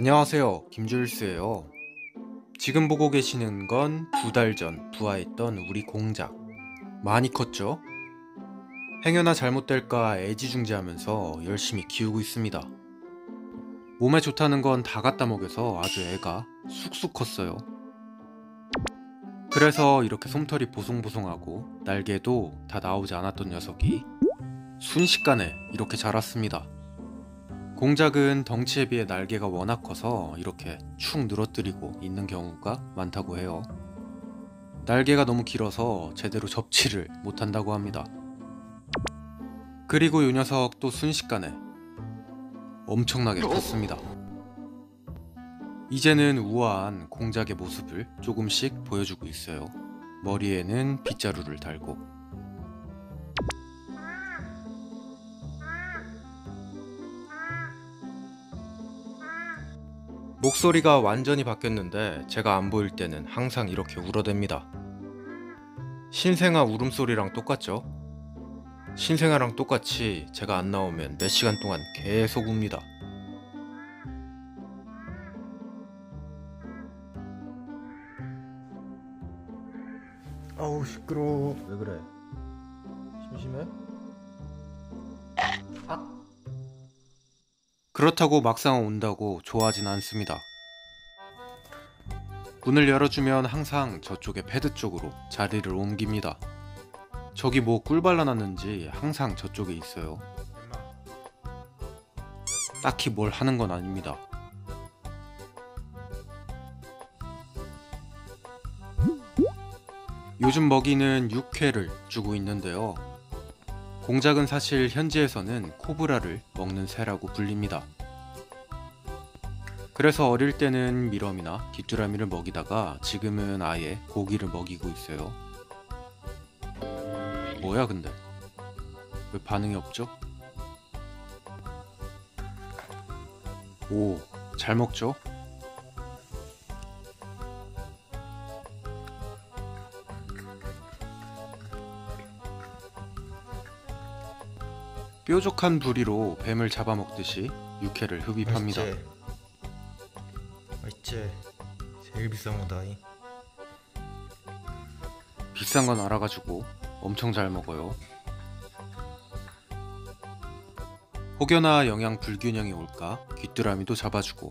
안녕하세요, 김주일스예요. 지금 보고 계시는 건 2달 전 부화했던 우리 공작. 많이 컸죠? 행여나 잘못될까 애지중지하면서 열심히 키우고 있습니다. 몸에 좋다는 건 다 갖다 먹여서 아주 애가 쑥쑥 컸어요. 그래서 이렇게 솜털이 보송보송하고 날개도 다 나오지 않았던 녀석이 순식간에 이렇게 자랐습니다. 공작은 덩치에 비해 날개가 워낙 커서 이렇게 축 늘어뜨리고 있는 경우가 많다고 해요. 날개가 너무 길어서 제대로 접지를 못한다고 합니다. 그리고 이 녀석 또 순식간에 엄청나게 컸습니다. 이제는 우아한 공작의 모습을 조금씩 보여주고 있어요. 머리에는 빗자루를 달고. 목소리가 완전히 바뀌었는데 제가 안 보일 때는 항상 이렇게 울어댑니다. 신생아 울음소리랑 똑같죠? 신생아랑 똑같이 제가 안 나오면 몇 시간 동안 계속 웁니다. 아우 시끄러워. 왜 그래? 심심해? 그렇다고 막상 온다고 좋아하진 않습니다. 문을 열어주면 항상 저쪽의 패드 쪽으로 자리를 옮깁니다. 저기 뭐 꿀 발라놨는지 항상 저쪽에 있어요. 딱히 뭘 하는 건 아닙니다. 요즘 먹이는 육회를 주고 있는데요. 공작은 사실 현지에서는 코브라를 먹는 새라고 불립니다. 그래서 어릴 때는 미럼이나 귀뚜라미를 먹이다가 지금은 아예 고기를 먹이고 있어요. 뭐야 근데? 왜 반응이 없죠? 오, 잘 먹죠? 뾰족한 부리로 뱀을 잡아먹듯이 육회를 흡입합니다. 맛있지? 제일 비싼 거다. 비싼 건 알아가지고 엄청 잘 먹어요. 혹여나 영양 불균형이 올까 귀뚜라미도 잡아주고.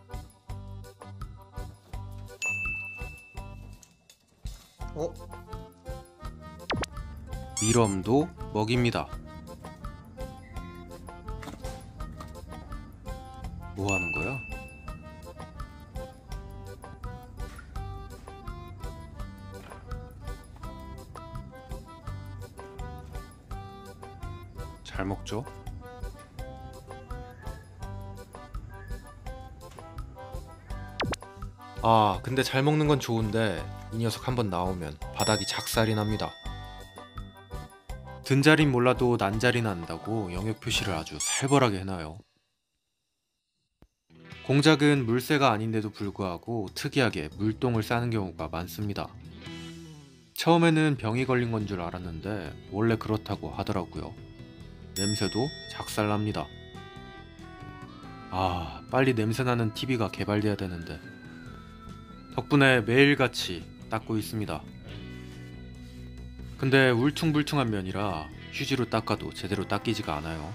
미럼도 먹입니다. 뭐 하는 거야? 잘 먹죠? 아, 근데 잘 먹는 건 좋은데 이 녀석 한번 나오면 바닥이 작살이 납니다. 든자리는 몰라도 난자리 난다고 영역 표시를 아주 살벌하게 해놔요. 공작은 물새가 아닌데도 불구하고 특이하게 물똥을 싸는 경우가 많습니다. 처음에는 병이 걸린 건 줄 알았는데 원래 그렇다고 하더라고요. 냄새도 작살납니다. 아, 빨리 냄새나는 TV가 개발돼야 되는데 덕분에 매일같이 닦고 있습니다. 근데 울퉁불퉁한 면이라 휴지로 닦아도 제대로 닦이지가 않아요.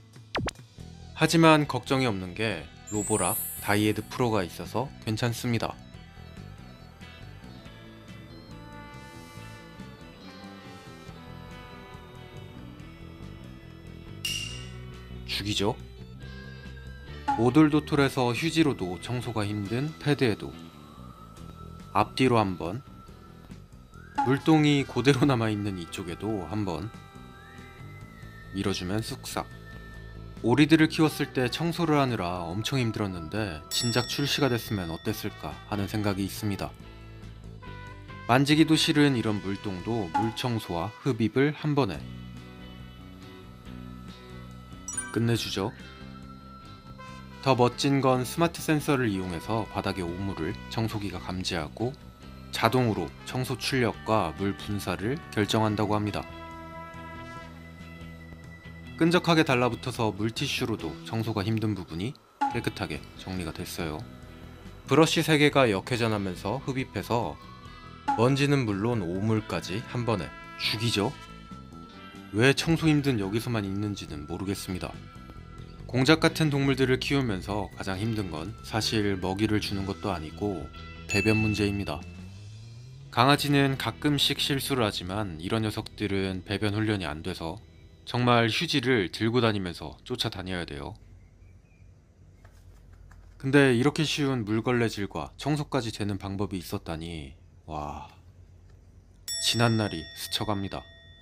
하지만 걱정이 없는 게 로보락 다이에드 프로가 있어서 괜찮습니다. 죽이죠? 오돌도돌해서 휴지로도 청소가 힘든 패드에도 앞뒤로 한번, 물똥이 그대로 남아있는 이쪽에도 한번 밀어주면 쑥싹. 오리들을 키웠을 때 청소를 하느라 엄청 힘들었는데 진작 출시가 됐으면 어땠을까 하는 생각이 있습니다. 만지기도 싫은 이런 물똥도 물청소와 흡입을 한 번에 끝내주죠. 더 멋진 건 스마트 센서를 이용해서 바닥의 오물을 청소기가 감지하고 자동으로 청소 출력과 물 분사를 결정한다고 합니다. 끈적하게 달라붙어서 물티슈로도 청소가 힘든 부분이 깨끗하게 정리가 됐어요. 브러쉬 3개가 역회전하면서 흡입해서 먼지는 물론 오물까지 한 번에 죽이죠. 왜 청소 힘든 여기서만 있는지는 모르겠습니다. 공작 같은 동물들을 키우면서 가장 힘든 건 사실 먹이를 주는 것도 아니고 배변 문제입니다. 강아지는 가끔씩 실수를 하지만 이런 녀석들은 배변 훈련이 안 돼서 정말 휴지를 들고 다니면서 쫓아다녀야 돼요. 근데 이렇게 쉬운 물걸레질과 청소까지 되는 방법이 있었다니, 와, 지난날이 스쳐갑니다.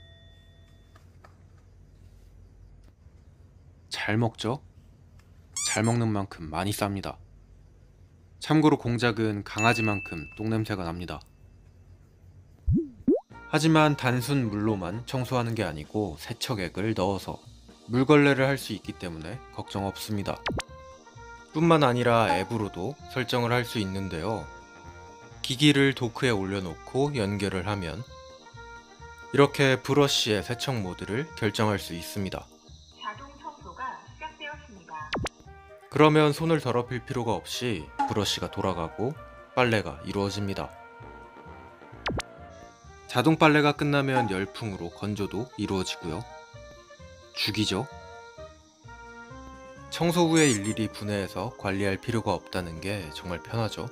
잘 먹죠? 잘 먹는 만큼 많이 쌉니다. 참고로 공작은 강아지만큼 똥냄새가 납니다. 하지만 단순 물로만 청소하는 게 아니고 세척액을 넣어서 물걸레를 할 수 있기 때문에 걱정 없습니다. 뿐만 아니라 앱으로도 설정을 할 수 있는데요. 기기를 도크에 올려놓고 연결을 하면 이렇게 브러쉬의 세척 모드를 결정할 수 있습니다. 자동 청소가 시작되었습니다. 그러면 손을 더럽힐 필요가 없이 브러쉬가 돌아가고 빨래가 이루어집니다. 자동 빨래가 끝나면 열풍으로 건조도 이루어지고요. 죽이죠. 청소 후에 일일이 분해해서 관리할 필요가 없다는 게 정말 편하죠.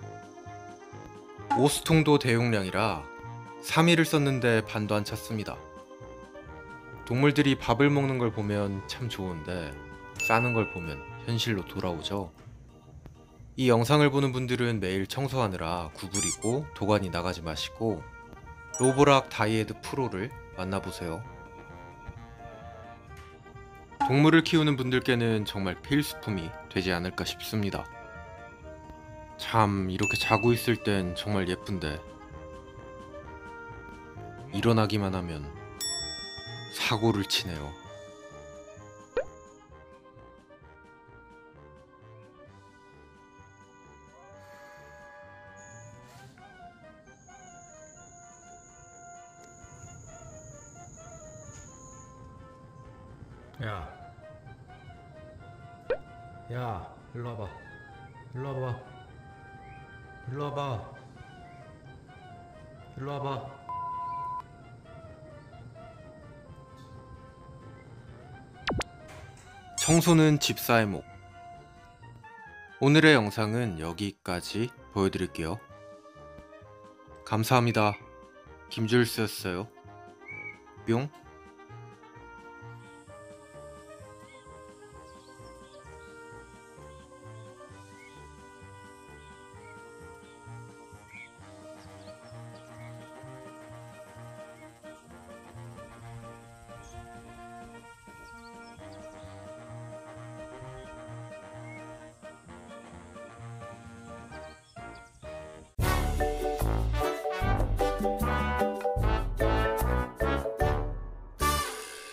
오수통도 대용량이라 3일을 썼는데 반도 안 찼습니다. 동물들이 밥을 먹는 걸 보면 참 좋은데 싸는 걸 보면 현실로 돌아오죠. 이 영상을 보는 분들은 매일 청소하느라 구부리고 도가니 나가지 마시고 로보락 다이에드 프로를 만나보세요. 동물을 키우는 분들께는 정말 필수품이 되지 않을까 싶습니다. 참, 이렇게 자고 있을 땐 정말 예쁜데 일어나기만 하면 사고를 치네요. 야, 일로 와봐. 일로 와봐. 일로 와봐. 일로 와봐. 청소는 집사의 목. 오늘의 영상은 여기까지 보여드릴게요. 감사합니다. 김줄스였어요. 뿅.